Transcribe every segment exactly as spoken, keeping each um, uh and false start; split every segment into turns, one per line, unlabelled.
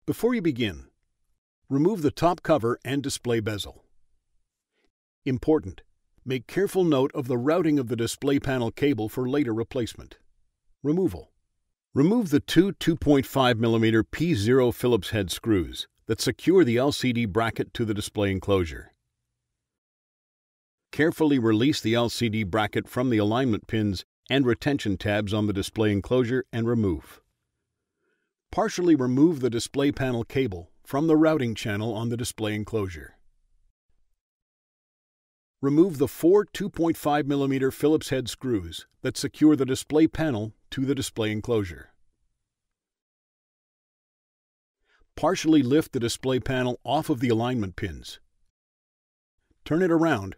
Before you begin, remove the top cover and display bezel. Important: make careful note of the routing of the display panel cable for later replacement. Removal. Remove the two two point five millimeter P zero Phillips head screws that secure the L C D bracket to the display enclosure. Carefully release the L C D bracket from the alignment pins and retention tabs on the display enclosure and remove. Partially remove the display panel cable from the routing channel on the display enclosure. Remove the four two point five millimeter Phillips head screws that secure the display panel to the display enclosure. Partially lift the display panel off of the alignment pins. Turn it around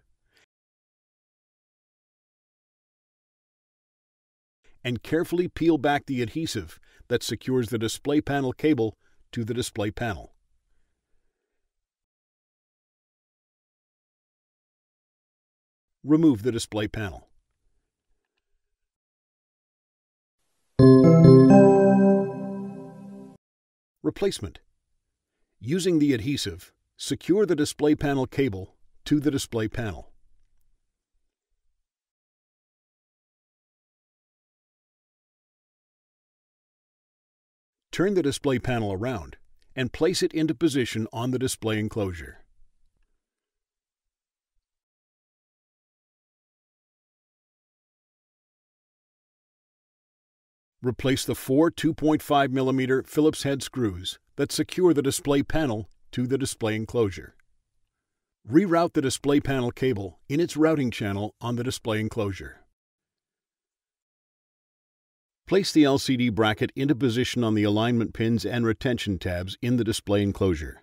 and carefully peel back the adhesive that secures the display panel cable to the display panel. Remove the display panel. Replacement. Using the adhesive, secure the display panel cable to the display panel. Turn the display panel around and place it into position on the display enclosure. Replace the four two point five millimeter Phillips head screws that secure the display panel to the display enclosure. Reroute the display panel cable in its routing channel on the display enclosure. Place the L C D bracket into position on the alignment pins and retention tabs in the display enclosure.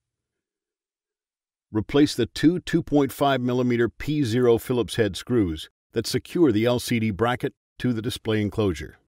Replace the two two point five millimeter P zero Phillips head screws that secure the L C D bracket to the display enclosure.